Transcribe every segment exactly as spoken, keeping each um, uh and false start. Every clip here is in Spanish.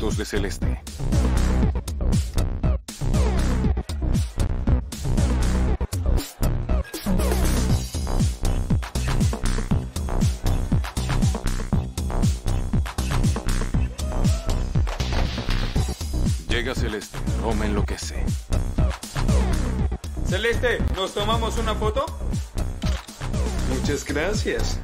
zapatos de Celeste. Llega Celeste, no me enloquece. Celeste, ¿nos tomamos una foto? Muchas gracias.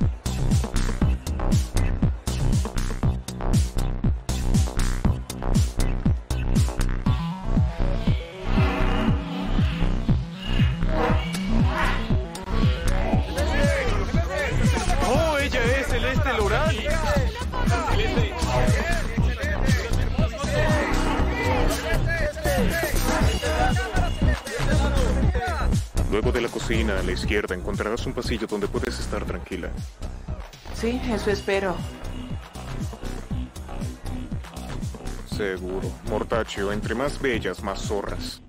¡Oh, ella es Celeste Lorán! Celeste. Luego de la cocina, a la izquierda, encontrarás un pasillo donde puedes estar tranquila. Sí, eso espero. Seguro. Mortaccio, entre más bellas, más zorras.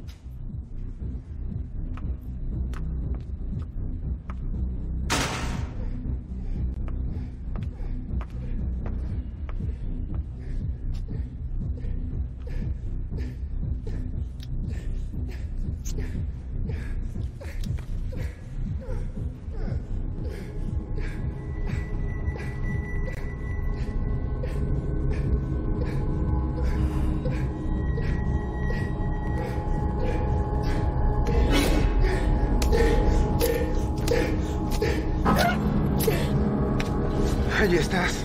Ahí estás.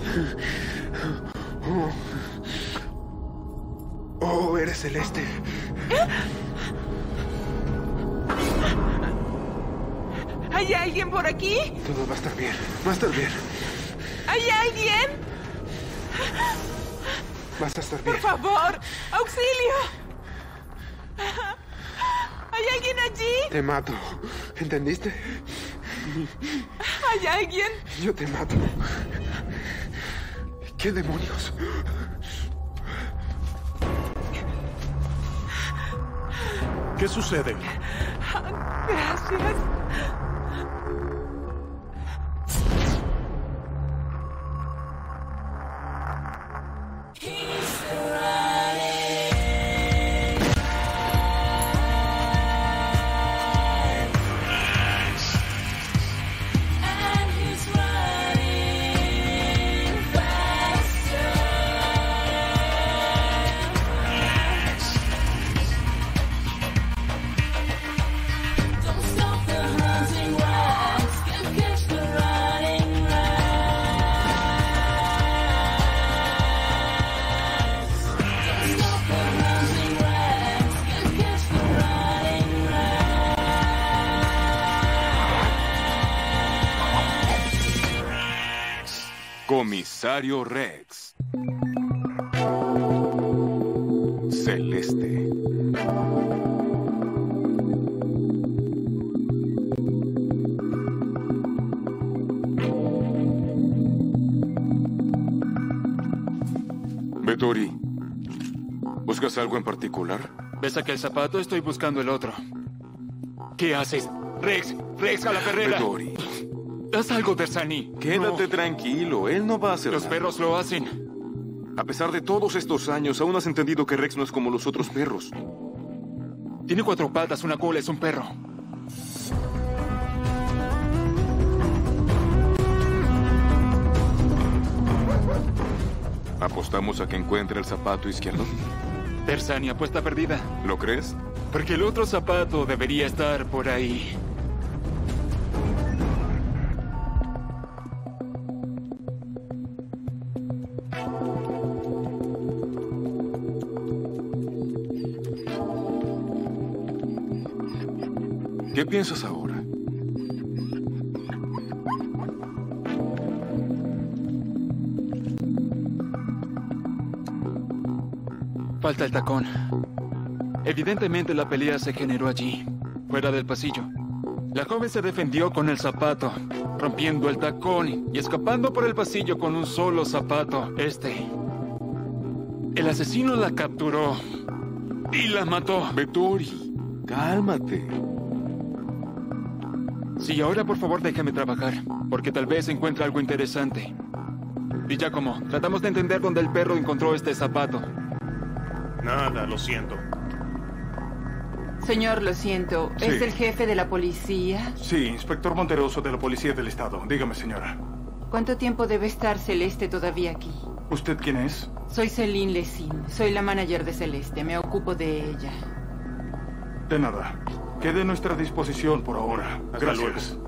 Oh, oh, eres Celeste. ¿Hay alguien por aquí? Todo va a estar bien. Va a estar bien. ¿Hay alguien? Vas a estar bien. Por favor, auxilio. ¿Hay alguien allí? Te mato. ¿Entendiste? ¿Hay alguien? Yo te mato. ¿Qué demonios? ¿Qué sucede? Gracias. Comisario Rex. Celeste. Vettori, ¿buscas algo en particular? ¿Ves aquel zapato? Estoy buscando el otro. ¿Qué haces? Rex, Rex a la perrera. Vettori. Haz algo, Terzani. Quédate No. tranquilo, él no va a hacer Los nada. perros lo hacen. A pesar de todos estos años, aún has entendido que Rex no es como los otros perros. Tiene cuatro patas, una cola, es un perro. ¿Apostamos a que encuentre el zapato izquierdo? Terzani, apuesta perdida. ¿Lo crees? Porque el otro zapato debería estar por ahí. ¿Qué piensas ahora? Falta el tacón. Evidentemente la pelea se generó allí, fuera del pasillo. La joven se defendió con el zapato, rompiendo el tacón y escapando por el pasillo con un solo zapato. Este. El asesino la capturó y la mató. Vettori, cálmate. Sí, ahora por favor déjame trabajar, porque tal vez encuentre algo interesante. Y Giacomo, tratamos de entender dónde el perro encontró este zapato. Nada, lo siento. Señor, lo siento. ¿Es Sí. el jefe de la policía? Sí, inspector Monteroso de la Policía del Estado. Dígame, señora. ¿Cuánto tiempo debe estar Celeste todavía aquí? ¿Usted quién es? Soy Celine Lesin. Soy la manager de Celeste. Me ocupo de ella. De nada. Quede a nuestra disposición por ahora. Hasta Gracias.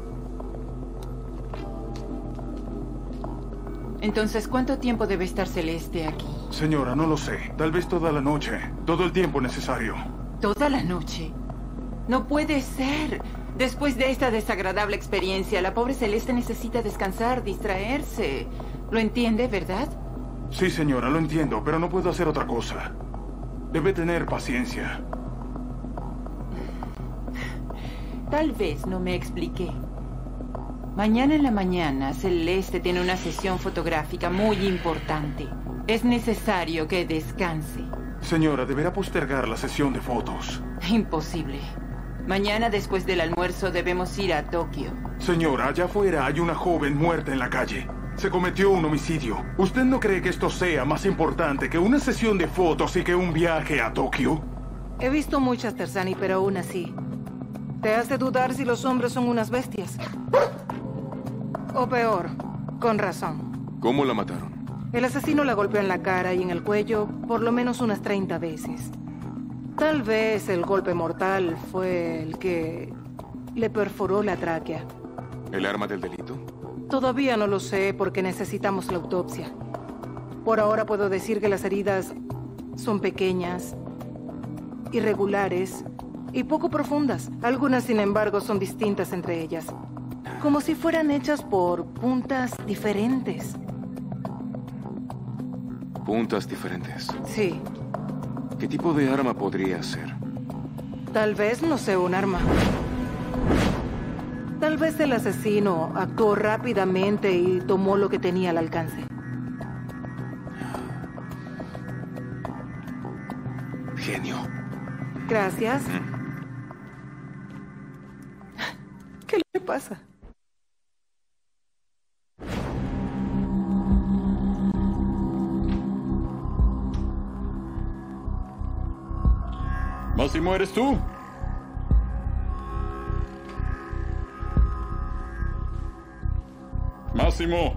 Entonces, ¿cuánto tiempo debe estar Celeste aquí? Señora, no lo sé. Tal vez toda la noche. Todo el tiempo necesario. ¿Toda la noche? No puede ser. Después de esta desagradable experiencia, la pobre Celeste necesita descansar, distraerse. ¿Lo entiende, verdad? Sí, señora, lo entiendo, pero no puedo hacer otra cosa. Debe tener paciencia. Tal vez no me expliqué. Mañana en la mañana, Celeste tiene una sesión fotográfica muy importante. Es necesario que descanse. Señora, deberá postergar la sesión de fotos. Imposible. Mañana, después del almuerzo, debemos ir a Tokio. Señora, allá afuera hay una joven muerta en la calle. Se cometió un homicidio. ¿Usted no cree que esto sea más importante que una sesión de fotos y que un viaje a Tokio? He visto muchas, Terzani, pero aún así. Te hace dudar si los hombres son unas bestias. O peor, con razón. ¿Cómo la mataron? El asesino la golpeó en la cara y en el cuello por lo menos unas treinta veces. Tal vez el golpe mortal fue el que le perforó la tráquea. ¿El arma del delito? Todavía no lo sé porque necesitamos la autopsia. Por ahora puedo decir que las heridas son pequeñas, irregulares y poco profundas. Algunas, sin embargo, son distintas entre ellas. Como si fueran hechas por puntas diferentes. Puntas diferentes. Sí. ¿Qué tipo de arma podría ser? Tal vez no sea un arma. Tal vez el asesino actuó rápidamente y tomó lo que tenía al alcance. Genio. Gracias. ¿Qué le pasa? Máximo, ¿eres tú? Máximo.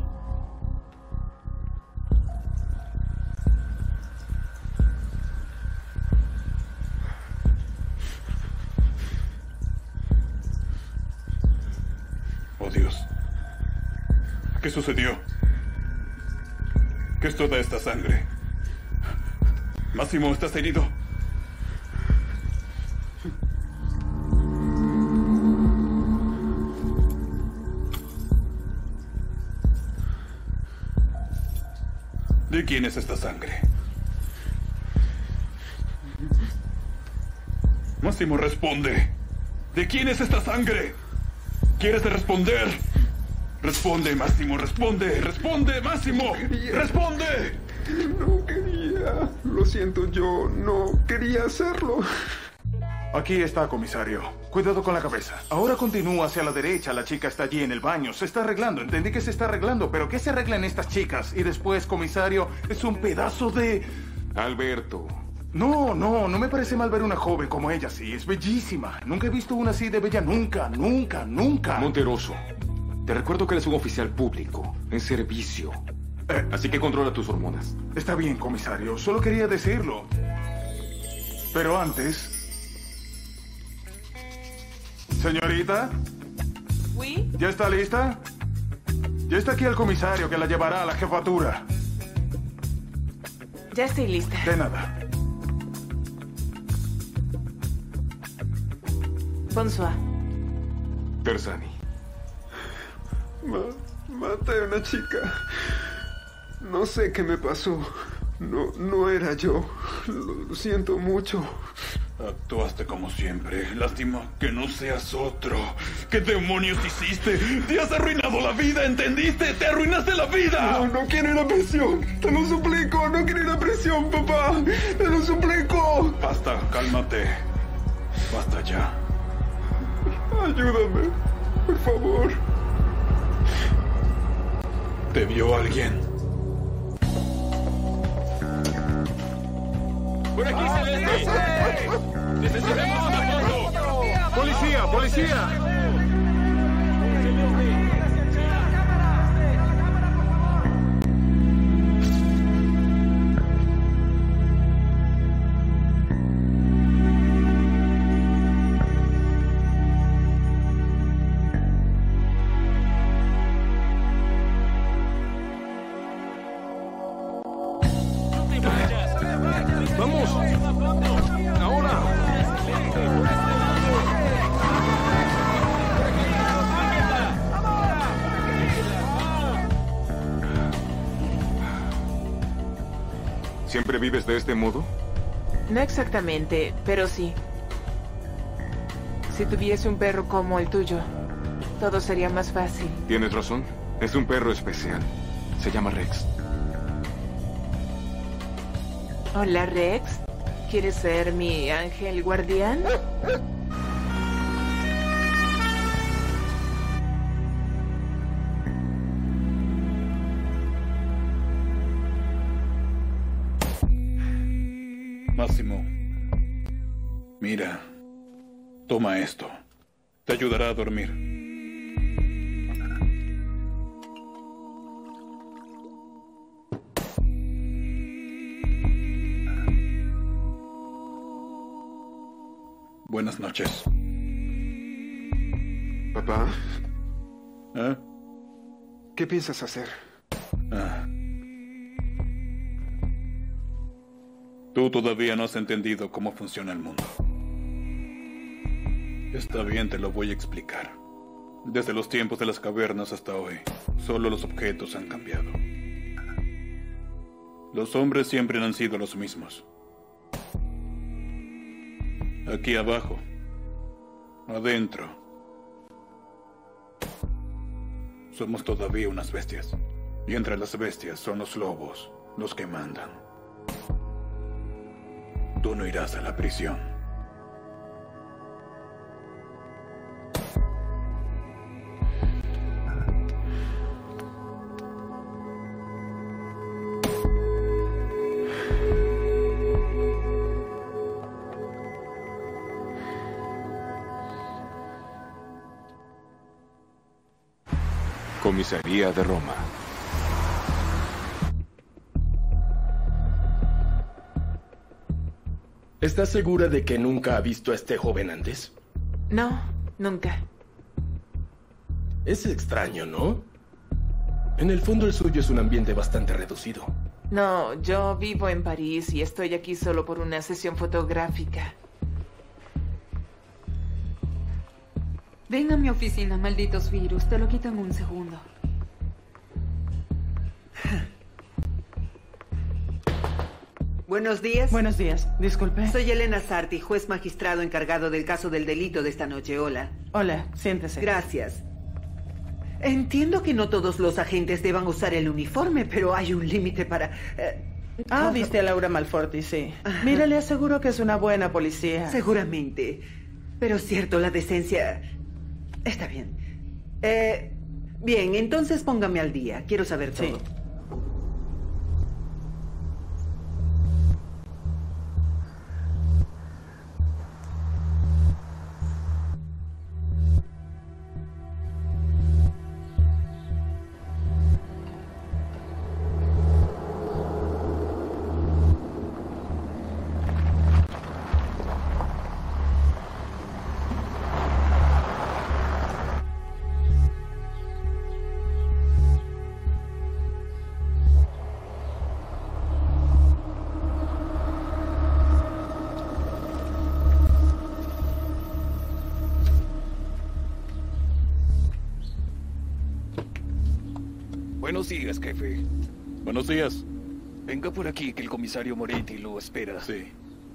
Oh, Dios. ¿Qué sucedió? ¿Qué es toda esta sangre? Máximo, ¿estás herido? ¿De quién es esta sangre? Máximo, responde. ¿De quién es esta sangre? ¿Quieres responder? Responde, Máximo, responde. Responde, Máximo. Responde. No quería. Lo siento, yo no quería hacerlo. Aquí está, comisario. Cuidado con la cabeza. Ahora continúa hacia la derecha. La chica está allí en el baño. Se está arreglando. Entendí que se está arreglando. ¿Pero qué se arreglan estas chicas? Y después, comisario, es un pedazo de... Alberto. No, no, no me parece mal ver una joven como ella, sí. Es bellísima. Nunca he visto una así de bella. Nunca, nunca, nunca. Monteroso. Te recuerdo que eres un oficial público, en servicio. Eh, Así que controla tus hormonas. Está bien, comisario. Solo quería decirlo. Pero antes... Señorita, ¿Oui? ¿ya está lista? Ya está aquí el comisario que la llevará a la jefatura. Ya estoy lista. De nada. Bonsoir. Terzani. Ma maté a una chica. No sé qué me pasó. No, no era yo. Lo, lo siento mucho. Actuaste como siempre. Lástima que no seas otro. ¿Qué demonios hiciste? Te has arruinado la vida, ¿entendiste? ¡Te arruinaste la vida! No, no quiero ir a prisión. Te lo suplico. No quiero ir a prisión, papá. Te lo suplico. Basta, cálmate. Basta ya. Ayúdame. Por favor. ¿Te vio alguien? ¡Por aquí, Celeste! ¡Necesitamos una foto! ¡Policía, policía! ¡Vamos! ¡Ahora! ¿Siempre vives de este modo? No exactamente, pero sí. Si tuviese un perro como el tuyo, todo sería más fácil. Tienes razón. Es un perro especial. Se llama Rex. Hola, Rex. ¿Quieres ser mi ángel guardián? Máximo, mira, toma esto. Te ayudará a dormir. Buenas noches. Papá, ¿Eh? ¿qué piensas hacer? Ah. Tú todavía no has entendido cómo funciona el mundo. Está bien, te lo voy a explicar. Desde los tiempos de las cavernas hasta hoy, solo los objetos han cambiado. Los hombres siempre han sido los mismos. Aquí abajo, adentro, somos todavía unas bestias. Y entre las bestias son los lobos los que mandan. Tú no irás a la prisión. Comisaría de Roma. ¿Estás segura de que nunca ha visto a este joven antes? No, nunca. Es extraño, ¿no? En el fondo el suyo es un ambiente bastante reducido. No, yo vivo en París y estoy aquí solo por una sesión fotográfica. Ven a mi oficina, malditos virus. Te lo quito en un segundo. Buenos días. Buenos días. Disculpe. Soy Elena Sarti, juez magistrado encargado del caso del delito de esta noche. Hola. Hola, siéntese. Gracias. Entiendo que no todos los agentes deban usar el uniforme, pero hay un límite para... Eh, ah, viste a Laura Malforti, sí. Mira, le aseguro que es una buena policía. Seguramente. Pero cierto, la decencia... Está bien. Eh, bien, entonces póngame al día. Quiero saber todo. Sí. Buenos días, jefe. Buenos días. Venga por aquí, que el comisario Moretti lo espera. Sí.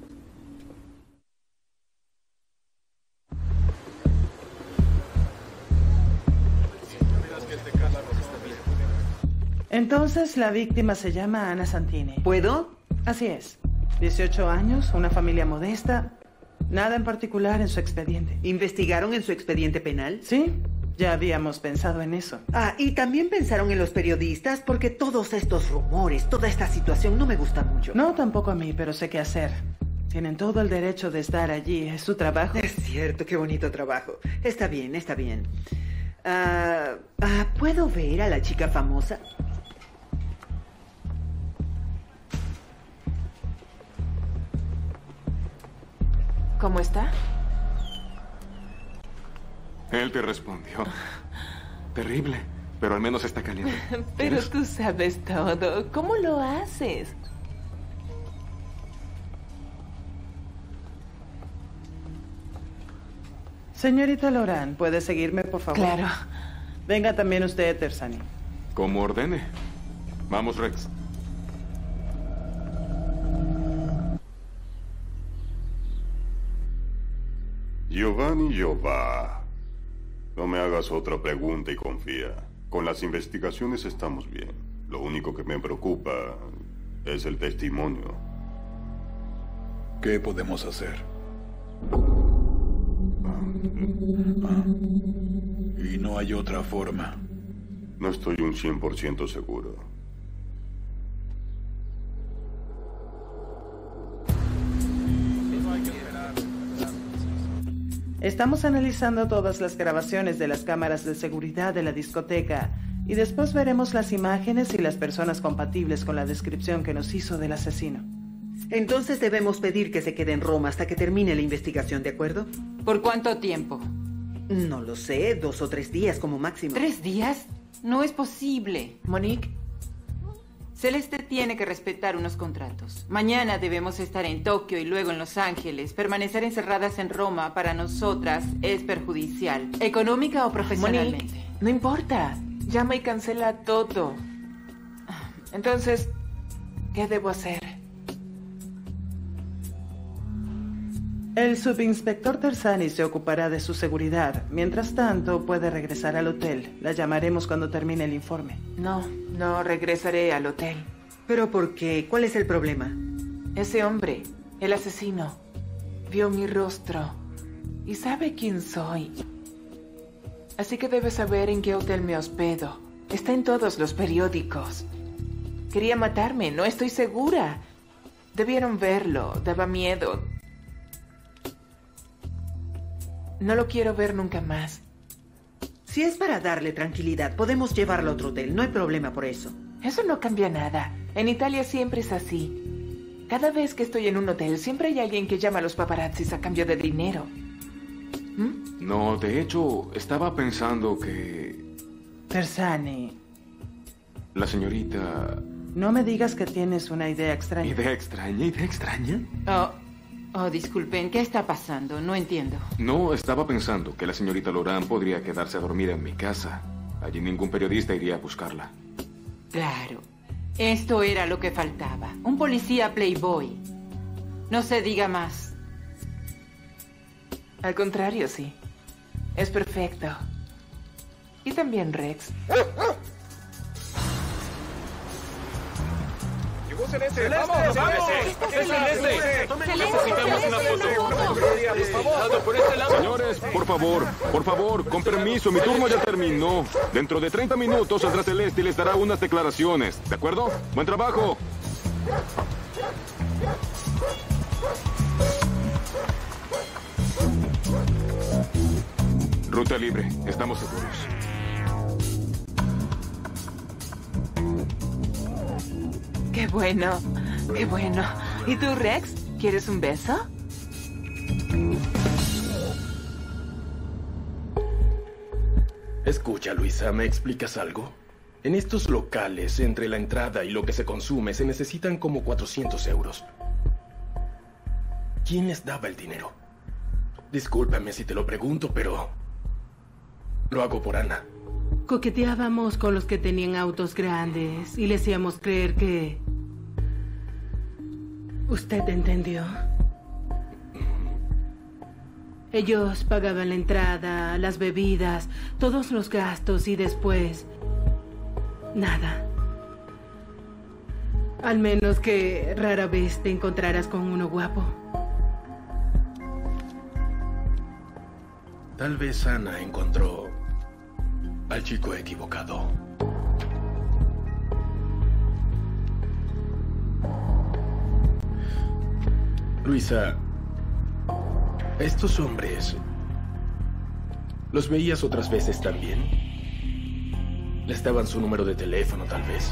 Entonces, la víctima se llama Ana Santini. ¿Puedo? Así es. dieciocho años, una familia modesta. Nada en particular en su expediente. ¿Investigaron en su expediente penal? Sí. Ya habíamos pensado en eso. Ah, y también pensaron en los periodistas, porque todos estos rumores, toda esta situación no me gusta mucho. No, tampoco a mí, pero sé qué hacer. Tienen todo el derecho de estar allí. Es su trabajo. Es cierto, qué bonito trabajo. Está bien, está bien. Ah, ah, ¿puedo ver a la chica famosa? ¿Cómo está? Él te respondió. Terrible, pero al menos está caliente. Pero ¿Quieres? tú sabes todo. ¿Cómo lo haces? Señorita Loran, ¿puede seguirme, por favor? Claro. Venga también usted, Tersani. Como ordene. Vamos, Rex. Giovanni Giova, no me hagas otra pregunta y confía. Con las investigaciones estamos bien. Lo único que me preocupa es el testimonio. ¿Qué podemos hacer? Y no hay otra forma. No estoy un cien por ciento seguro. Estamos analizando todas las grabaciones de las cámaras de seguridad de la discoteca y después veremos las imágenes y las personas compatibles con la descripción que nos hizo del asesino. Entonces debemos pedir que se quede en Roma hasta que termine la investigación, ¿de acuerdo? ¿Por cuánto tiempo? No lo sé, dos o tres días como máximo. ¿Tres días? No es posible. Monique. Celeste tiene que respetar unos contratos. Mañana debemos estar en Tokio y luego en Los Ángeles. Permanecer encerradas en Roma para nosotras es perjudicial, económica o profesionalmente. Monique, no importa. Llama y cancela todo. Entonces, ¿qué debo hacer? El subinspector Tersani se ocupará de su seguridad. Mientras tanto, puede regresar al hotel. La llamaremos cuando termine el informe. No, no regresaré al hotel. ¿Pero por qué? ¿Cuál es el problema? Ese hombre, el asesino, vio mi rostro y sabe quién soy. Así que debe saber en qué hotel me hospedo. Está en todos los periódicos. Quería matarme, no estoy segura. Debieron verlo, daba miedo. No lo quiero ver nunca más. Si es para darle tranquilidad, podemos llevarlo a otro hotel. No hay problema por eso. Eso no cambia nada. En Italia siempre es así. Cada vez que estoy en un hotel, siempre hay alguien que llama a los paparazzis a cambio de dinero. ¿Mm? No, de hecho, estaba pensando que... Tersani, La señorita... no me digas que tienes una idea extraña. ¿Idea extraña? ¿Idea extraña? Oh, oh, disculpen, ¿qué está pasando? No entiendo. No, estaba pensando que la señorita Loran podría quedarse a dormir en mi casa. Allí ningún periodista iría a buscarla. Claro. Esto era lo que faltaba. Un policía playboy. No se diga más. Al contrario, sí. Es perfecto. Y también Rex. ¡Llegó Celeste! ¡Vamos! ¡Vamos! ¡Es Celeste! Necesitamos una foto. Por este lado. Señores, por favor, por favor, con permiso, mi turno ya terminó. Dentro de treinta minutos saldrá Celeste y les dará unas declaraciones. ¿De acuerdo? ¡Buen trabajo! Ruta libre, estamos seguros. Qué bueno, qué bueno. ¿Y tú, Rex? ¿Quieres un beso? Escucha, Luisa, ¿me explicas algo? En estos locales, entre la entrada y lo que se consume, se necesitan como cuatrocientos euros. ¿Quién les daba el dinero? Discúlpame si te lo pregunto, pero... lo hago por Ana. Coqueteábamos con los que tenían autos grandes y le hacíamos creer que... ¿Usted entendió? Ellos pagaban la entrada, las bebidas, todos los gastos y después... nada. Al menos que rara vez te encontraras con uno guapo. Tal vez Ana encontró al chico equivocado. Luisa, estos hombres, ¿los veías otras veces también? ¿Les daban su número de teléfono, tal vez?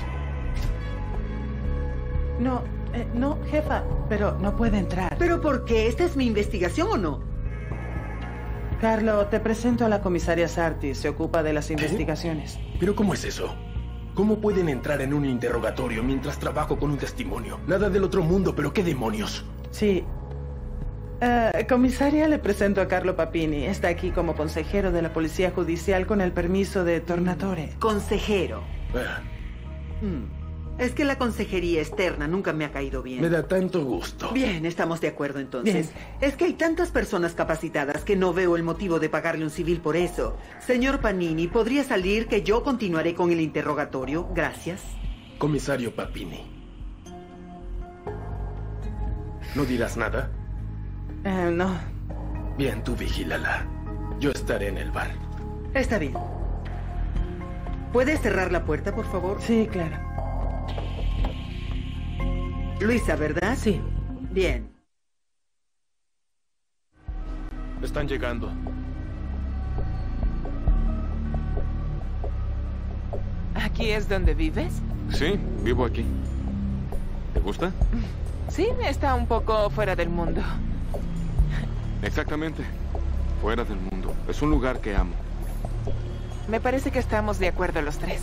No, eh, no, jefa, pero no puede entrar. ¿Pero por qué? ¿Esta es mi investigación o no? Carlo, te presento a la comisaria Sarti. Se ocupa de las investigaciones. ¿Pero cómo es eso? ¿Cómo pueden entrar en un interrogatorio mientras trabajo con un testimonio? Nada del otro mundo, pero ¿qué demonios? Sí. Uh, comisaria, le presento a Carlo Papini. Está aquí como consejero de la Policía Judicial con el permiso de Tornatore. Consejero. Ah. Hmm. Es que la consejería externa nunca me ha caído bien. Me da tanto gusto. Bien, estamos de acuerdo entonces. Bien. Es que hay tantas personas capacitadas que no veo el motivo de pagarle un civil por eso. Señor Panini, ¿podría salir que yo continuaré con el interrogatorio? Gracias. Comisario Papini. ¿No dirás nada? Uh, no. Bien, tú vigílala. Yo estaré en el bar. Está bien. ¿Puedes cerrar la puerta, por favor? Sí, claro. Luisa, ¿verdad? Sí. Bien. Están llegando. ¿Aquí es donde vives? Sí, vivo aquí. ¿Te gusta? Sí, está un poco fuera del mundo. Exactamente. Fuera del mundo. Es un lugar que amo. Me parece que estamos de acuerdo los tres.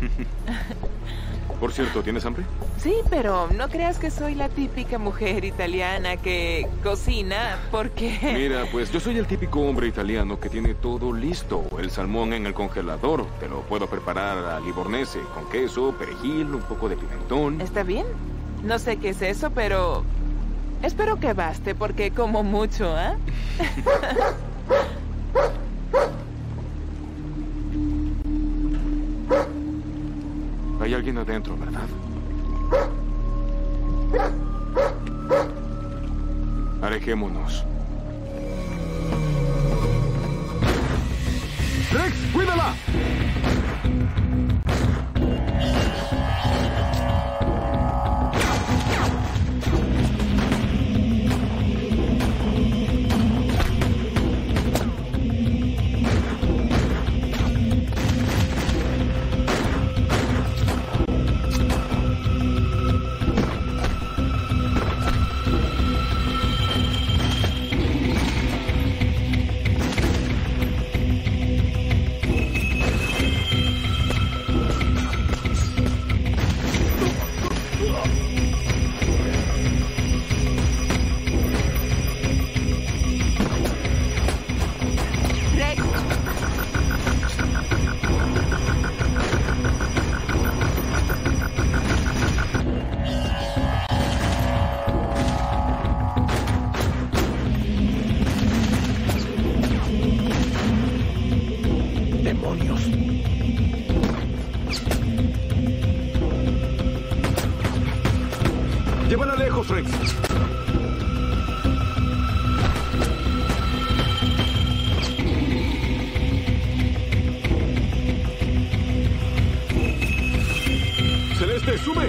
Por cierto, ¿tienes hambre? Sí, pero no creas que soy la típica mujer italiana que cocina porque... Mira, pues yo soy el típico hombre italiano que tiene todo listo. El salmón en el congelador. Te lo puedo preparar a livornese, con queso, perejil, un poco de pimentón. ¿Está bien? No sé qué es eso, pero... espero que baste, porque como mucho, ¿eh? Hay alguien adentro, ¿verdad? Alejémonos. ¡Rex, cuídala! Llévala lejos, Rex. Celeste, sube.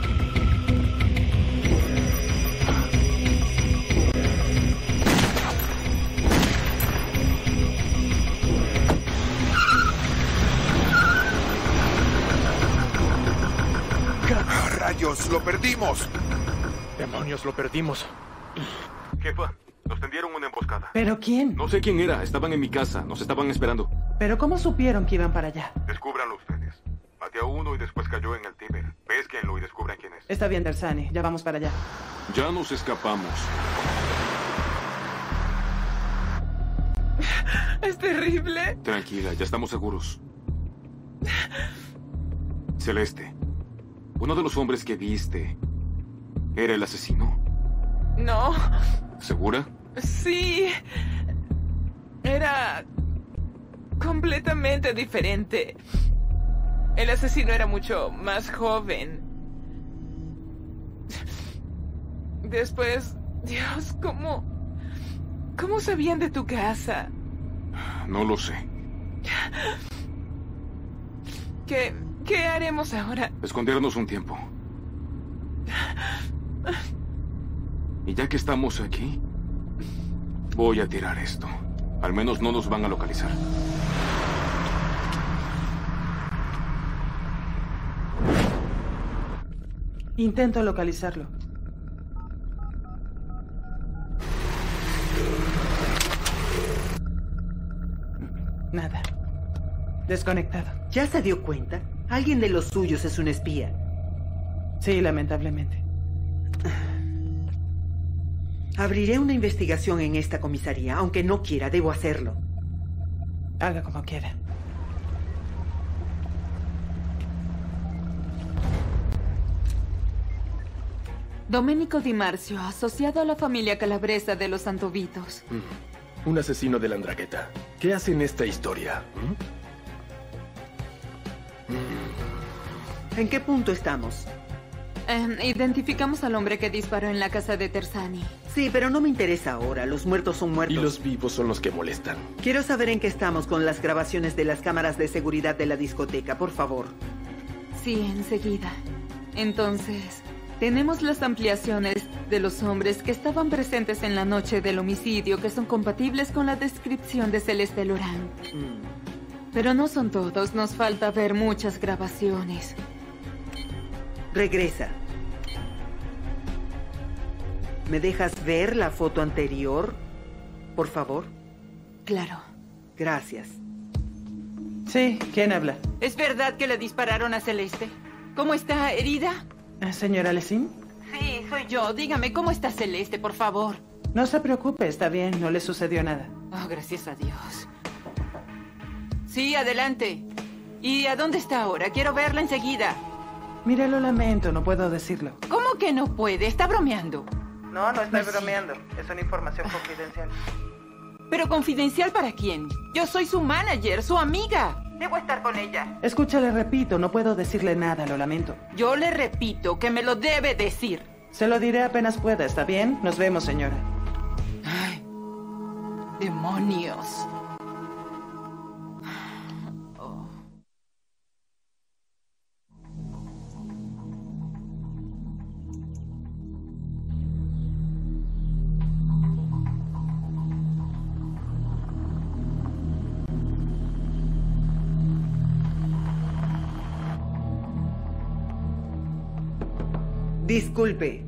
¡Rayos! ¡Lo perdimos! Demonios, lo perdimos. Jefa, nos tendieron una emboscada. ¿Pero quién? No sé quién era. Estaban en mi casa. Nos estaban esperando. ¿Pero cómo supieron que iban para allá? Descúbranlo ustedes. Maté a uno y después cayó en el Tíber. Pésquenlo y descubran quién es. Está bien, Tersani. Ya vamos para allá. Ya nos escapamos. Es terrible. Tranquila, ya estamos seguros. Celeste, uno de los hombres que viste era el asesino. No. ¿Segura? Sí. Era completamente diferente. El asesino era mucho más joven. Después, Dios, ¿cómo... ¿Cómo sabían de tu casa? No lo sé. ¿Qué, qué haremos ahora? Escondernos un tiempo. Y ya que estamos aquí, voy a tirar esto. Al menos no nos van a localizar. Intento localizarlo. Nada. Desconectado. ¿Ya se dio cuenta? Alguien de los suyos es un espía. Sí, lamentablemente. Abriré una investigación en esta comisaría. Aunque no quiera, debo hacerlo. Haga como quiera. Domenico Di Marzio, asociado a la familia calabresa de los Santovitos. Un asesino de la Andrangheta. ¿Qué hace en esta historia? ¿En qué punto estamos? Eh, identificamos al hombre que disparó en la casa de Tersani. Sí, pero no me interesa ahora. Los muertos son muertos. Y los vivos son los que molestan. Quiero saber en qué estamos con las grabaciones de las cámaras de seguridad de la discoteca, por favor. Sí, enseguida. Entonces, tenemos las ampliaciones de los hombres que estaban presentes en la noche del homicidio que son compatibles con la descripción de Celeste Lorán. Mm. Pero no son todos. Nos falta ver muchas grabaciones. Regresa. ¿Me dejas ver la foto anterior? Por favor. Claro. Gracias. Sí, ¿quién habla? ¿Es verdad que le dispararon a Celeste? ¿Cómo está? ¿Herida? ¿Señora Lesim? Sí, soy yo. Dígame, ¿cómo está Celeste, por favor? No se preocupe, está bien, no le sucedió nada. Oh, gracias a Dios. Sí, adelante. ¿Y a dónde está ahora? Quiero verla enseguida. Mire, lo lamento, no puedo decirlo. ¿Cómo que no puede? Está bromeando. No, no estoy bromeando. Es una información confidencial. ¿Pero confidencial para quién? Yo soy su manager, su amiga. Debo estar con ella. Escucha, le repito, no puedo decirle nada, lo lamento. Yo le repito que me lo debe decir. Se lo diré apenas pueda, ¿está bien? Nos vemos, señora. Ay, demonios. Disculpe.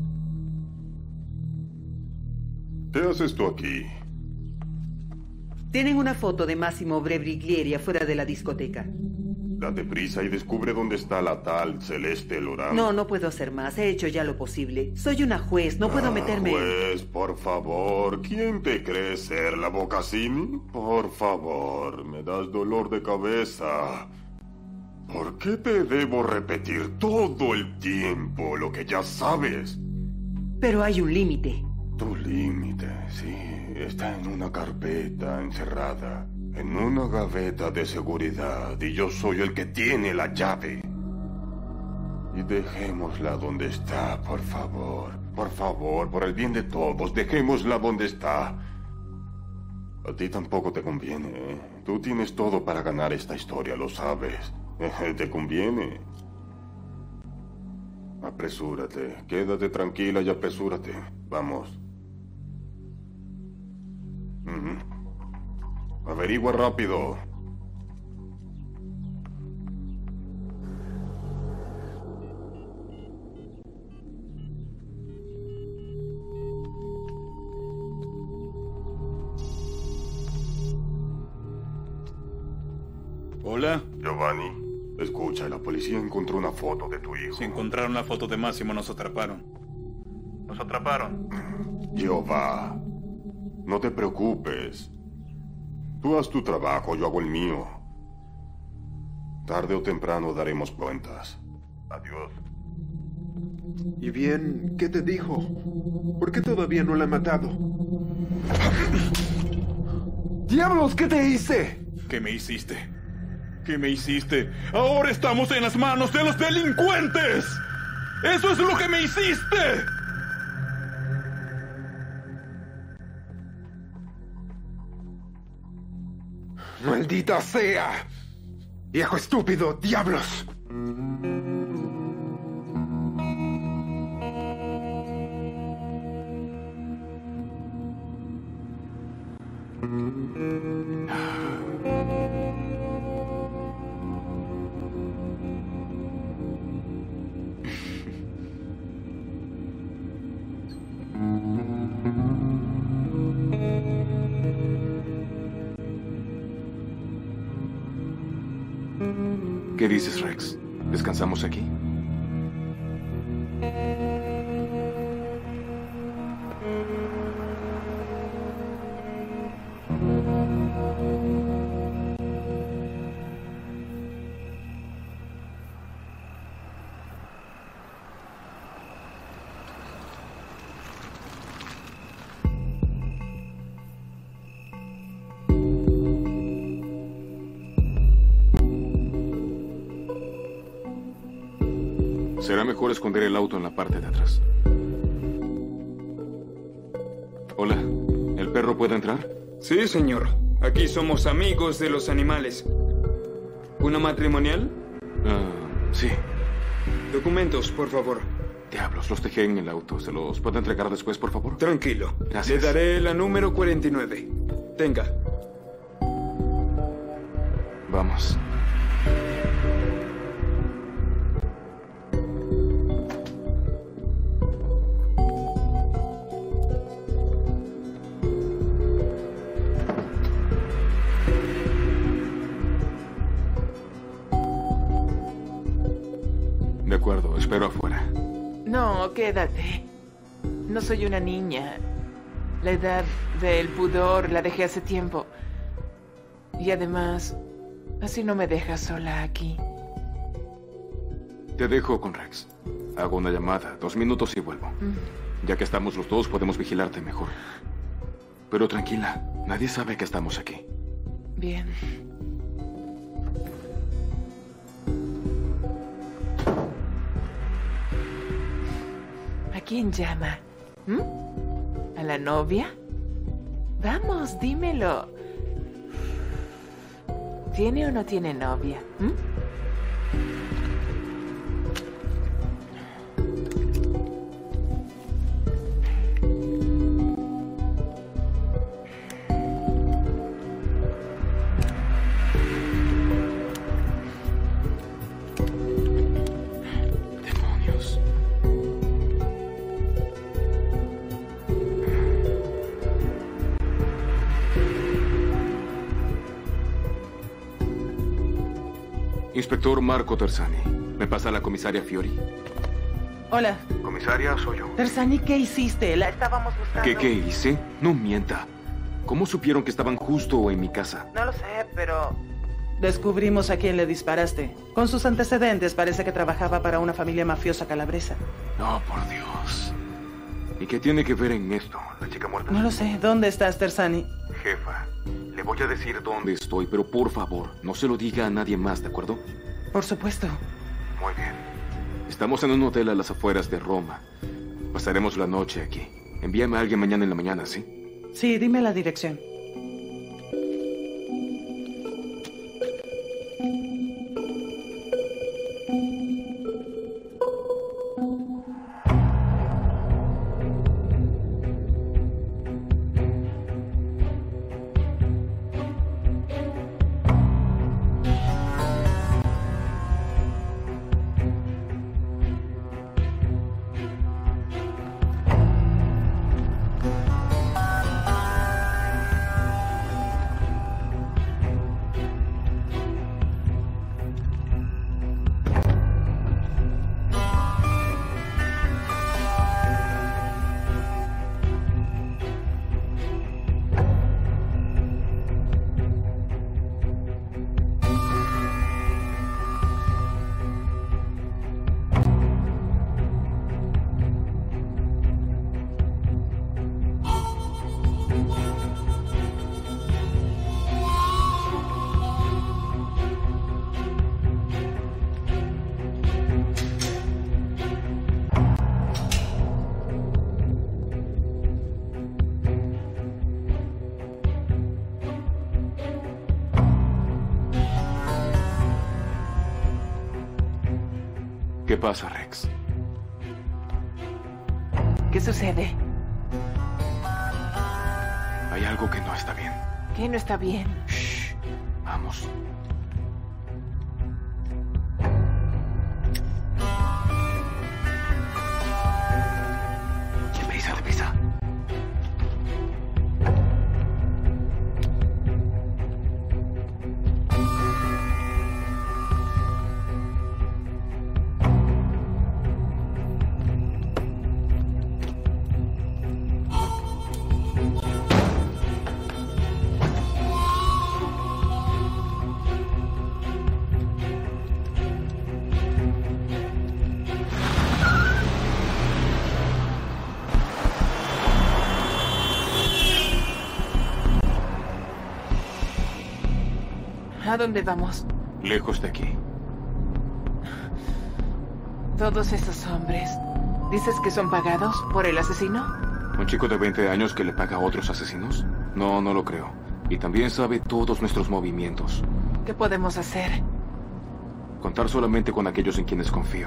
¿Qué haces tú aquí? Tienen una foto de Massimo Brebriglieri afuera de la discoteca. Date prisa y descubre dónde está la tal Celeste Lorán. No, no puedo hacer más. He hecho ya lo posible. Soy una juez, no puedo ah, meterme... Juez, por favor. ¿Quién te cree ser la Bocassini? Por favor, me das dolor de cabeza. ¿Por qué te debo repetir todo el tiempo lo que ya sabes? Pero hay un límite. Tu límite, sí, está en una carpeta encerrada, en una gaveta de seguridad, y yo soy el que tiene la llave. Y dejémosla donde está, por favor. Por favor, por el bien de todos, dejémosla donde está. A ti tampoco te conviene, ¿eh? Tú tienes todo para ganar esta historia, lo sabes. Te conviene. Apresúrate. Quédate tranquila y apresúrate. Vamos. Uh-huh. Averigua rápido. Hola. Giovanni. Escucha, la policía encontró una foto de tu hijo. Si encontraron la foto de Máximo, nos atraparon. Nos atraparon. Jehová, no te preocupes. Tú haz tu trabajo, yo hago el mío. Tarde o temprano daremos cuentas. Adiós. Y bien, ¿qué te dijo? ¿Por qué todavía no la ha matado? ¡Diablos! ¿Qué te hice? ¿Qué me hiciste? ¿Qué me hiciste? Ahora estamos en las manos de los delincuentes. ¡Eso es lo que me hiciste! ¡Maldita sea! ¡Viejo estúpido! ¡Diablos! ¿Qué dices, Rex? ¿Descansamos aquí? Será mejor esconder el auto en la parte de atrás. Hola, ¿el perro puede entrar? Sí, señor. Aquí somos amigos de los animales. ¿Una matrimonial? Uh, sí. Documentos, por favor. Diablos, los dejé en el auto. ¿Se los puede entregar después, por favor? Tranquilo. Gracias. Le daré la número cuarenta y nueve. Tenga. Vamos. De acuerdo, espero afuera. No, quédate. No soy una niña. La edad del pudor la dejé hace tiempo. Y además, así no me dejas sola aquí. Te dejo con Rex. Hago una llamada, dos minutos y vuelvo. Mm. Ya que estamos los dos, podemos vigilarte mejor. Pero tranquila, nadie sabe que estamos aquí. Bien. ¿A quién llama? ¿Mm? ¿A la novia? Vamos, dímelo. ¿Tiene o no tiene novia? ¿Mm? Inspector Marco Tersani. ¿Me pasa la comisaria Fiori? Hola. Comisaria, soy yo. Tersani, ¿qué hiciste? La estábamos buscando. ¿Qué, qué hice? No mienta. ¿Cómo supieron que estaban justo en mi casa? No lo sé, pero... Descubrimos a quién le disparaste. Con sus antecedentes, parece que trabajaba para una familia mafiosa calabresa. No, por Dios. ¿Y qué tiene que ver en esto, la chica muerta? No lo sé. ¿Dónde estás, Tersani? Jefa, le voy a decir dónde estoy, pero por favor, no se lo diga a nadie más, ¿de acuerdo? Por supuesto. Muy bien. Estamos en un hotel a las afueras de Roma. Pasaremos la noche aquí. Envíame a alguien mañana en la mañana, ¿sí? Sí, dime la dirección. ¿Qué pasa, Rex? ¿Qué sucede? Hay algo que no está bien. ¿Qué no está bien? Shh. Vamos. Deprisa, deprisa. ¿A dónde vamos? Lejos de aquí. Todos esos hombres, ¿dices que son pagados por el asesino? ¿Un chico de veinte años que le paga a otros asesinos? No, no lo creo. Y también sabe todos nuestros movimientos. ¿Qué podemos hacer? Contar solamente con aquellos en quienes confío.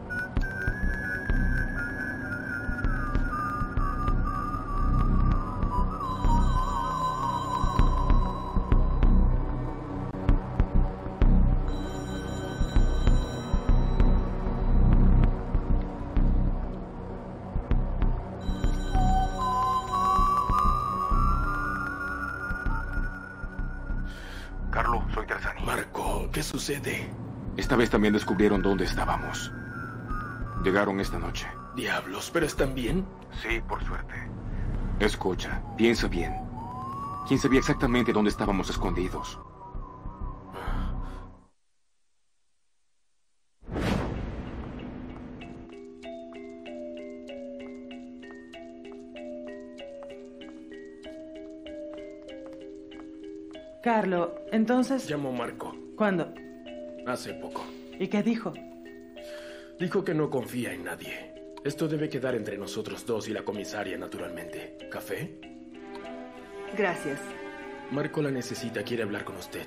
Carlo, soy Terzani. Marco, ¿qué sucede? Esta vez también descubrieron dónde estábamos. Llegaron esta noche. Diablos, ¿pero están bien? Sí, por suerte. Escucha, piensa bien. ¿Quién sabía exactamente dónde estábamos escondidos? Carlo, entonces... Llamó Marco. ¿Cuándo? Hace poco. ¿Y qué dijo? Dijo que no confía en nadie. Esto debe quedar entre nosotros dos y la comisaria, naturalmente. ¿Café? Gracias. Marco la necesita, quiere hablar con usted.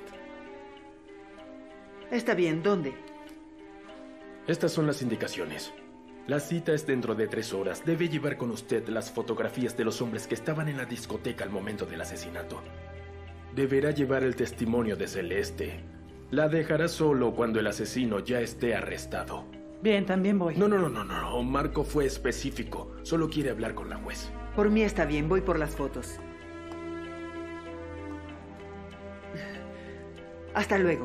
Está bien, ¿dónde? Estas son las indicaciones. La cita es dentro de tres horas. Debe llevar con usted las fotografías de los hombres que estaban en la discoteca al momento del asesinato. Deberá llevar el testimonio de Celeste. La dejará solo cuando el asesino ya esté arrestado. Bien, también voy. No, no, no, no, no. Marco fue específico. Solo quiere hablar con la juez. Por mí está bien, voy por las fotos. Hasta luego.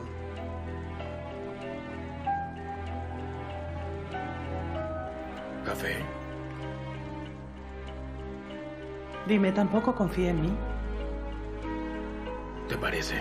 ¿Café? Dime, ¿tampoco confía en mí? ¿Te parece?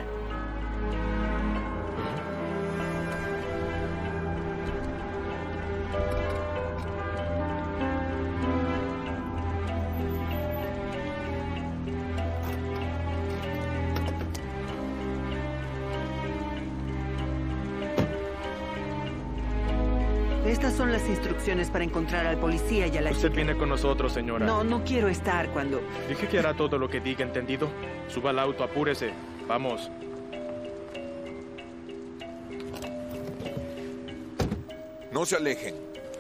Estas son las instrucciones para encontrar al policía y a la Usted chica. viene con nosotros, señora. No, no quiero estar cuando... Dije que hará todo lo que diga, ¿entendido? Suba al auto, apúrese. Vamos. No se alejen.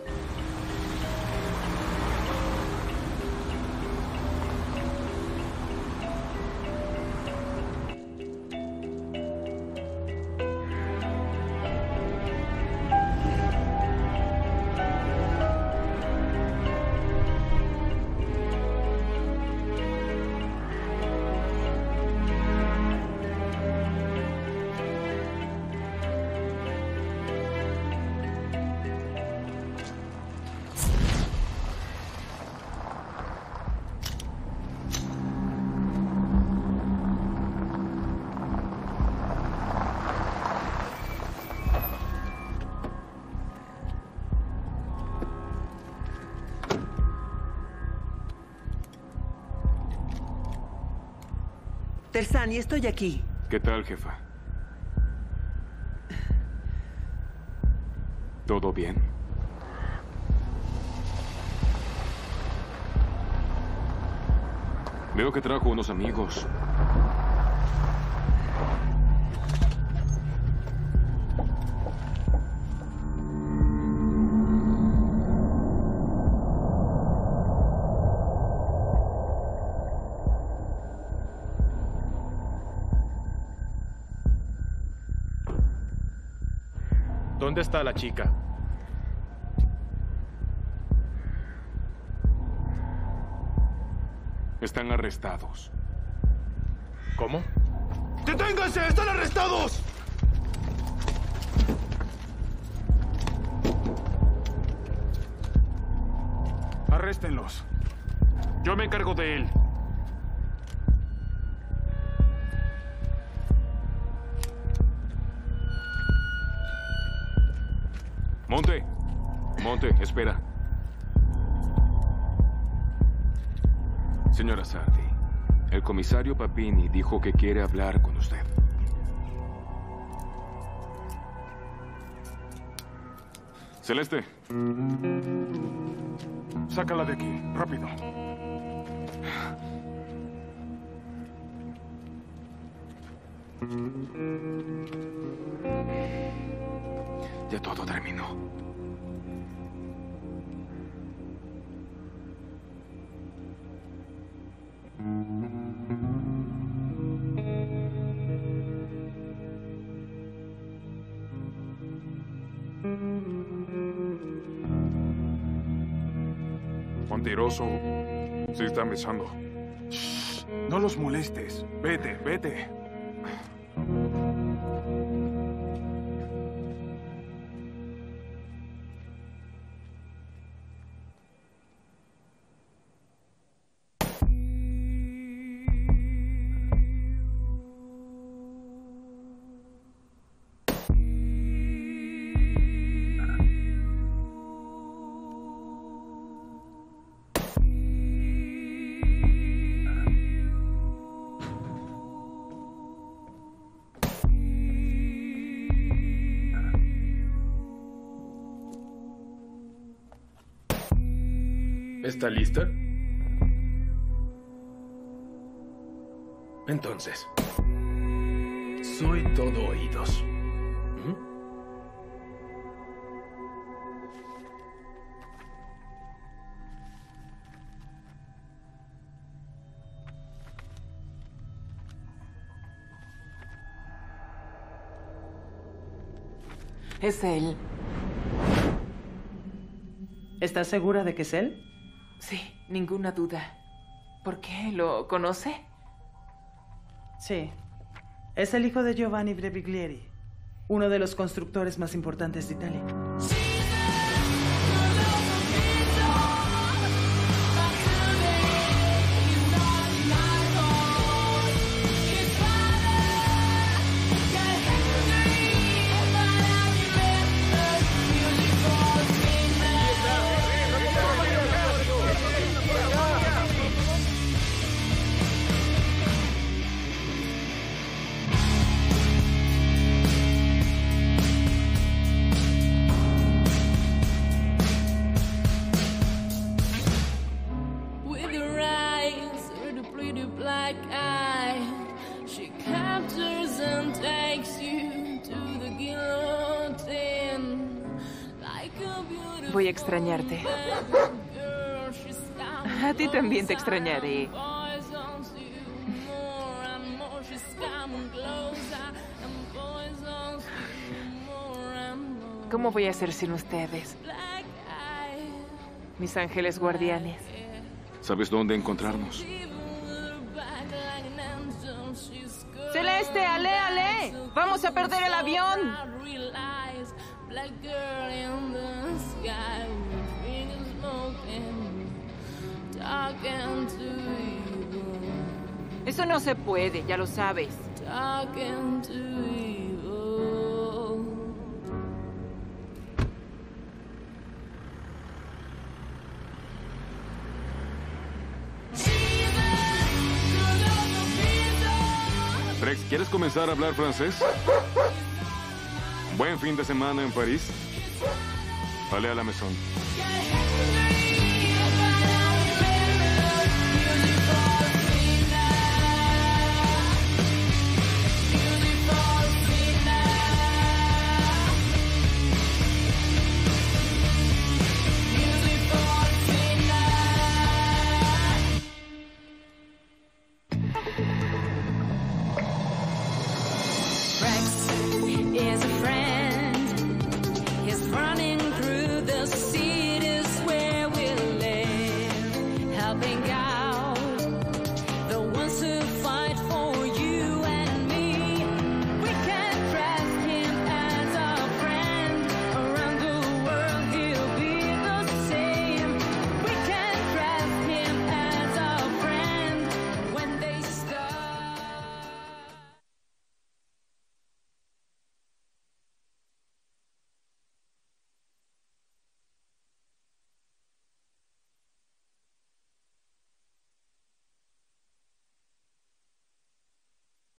Terzani, estoy aquí. ¿Qué tal, jefa? ¿Todo bien? Veo que trajo unos amigos. ¿Dónde está la chica? Están arrestados. ¿Cómo? ¡Deténganse! ¡Están arrestados! Arréstenlos. Yo me encargo de él. Monte. Monte, espera. Señora Sardi, el comisario Papini dijo que quiere hablar con usted. Celeste. Sácala de aquí, rápido. Ya todo terminó. Mentiroso. Se están besando. Shh, no los molestes. Vete, vete. ¿Está lista? Entonces, soy todo oídos. ¿Mm? Es él. ¿Estás segura de que es él? Sí, ninguna duda. ¿Por qué? ¿Lo conoce? Sí. Es el hijo de Giovanni Breviglieri, uno de los constructores más importantes de Italia. Voy a extrañarte. A ti también te extrañaré. ¿Cómo voy a hacer sin ustedes? Mis ángeles guardianes. ¿Sabes dónde encontrarnos? ¡Celeste, ale, ale! ¡Vamos a perder el avión! Eso no se puede, ya lo sabes. Rex, ¿quieres comenzar a hablar francés? Buen fin de semana en París. Allez à la maison.